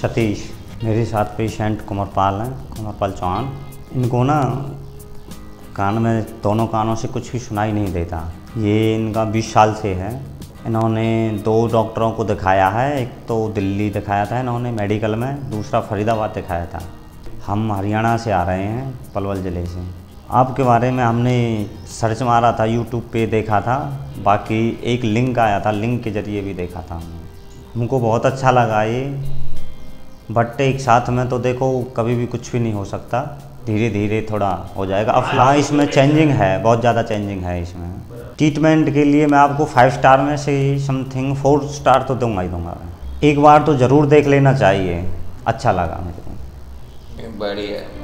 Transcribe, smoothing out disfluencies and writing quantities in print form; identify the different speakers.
Speaker 1: सतीश। मेरे साथ पेशेंट कुमारपाल हैं, कुमारपाल चौहान। इनको ना कान में, दोनों कानों से कुछ भी सुनाई नहीं देता। ये इनका 20 साल से है। इन्होंने 2 डॉक्टरों को दिखाया है। एक तो दिल्ली दिखाया था इन्होंने मेडिकल में, दूसरा फरीदाबाद दिखाया था। हम हरियाणा से आ रहे हैं, पलवल ज़िले से। आपके बारे में हमने सर्च मारा था, यूट्यूब पे देखा था, बाकी एक लिंक आया था, लिंक के ज़रिए भी देखा था हमको बहुत अच्छा लगा ये। बट एक साथ में तो देखो कभी भी कुछ भी नहीं हो सकता, धीरे धीरे थोड़ा हो जाएगा। अब हाँ, इसमें चेंजिंग है, बहुत ज़्यादा चेंजिंग है इसमें। ट्रीटमेंट के लिए मैं आपको 5 स्टार में से समथिंग 4 स्टार तो दूंगा ही दूंगा। एक बार तो ज़रूर देख लेना चाहिए, अच्छा लगा मेरे को।
Speaker 2: बढ़िया।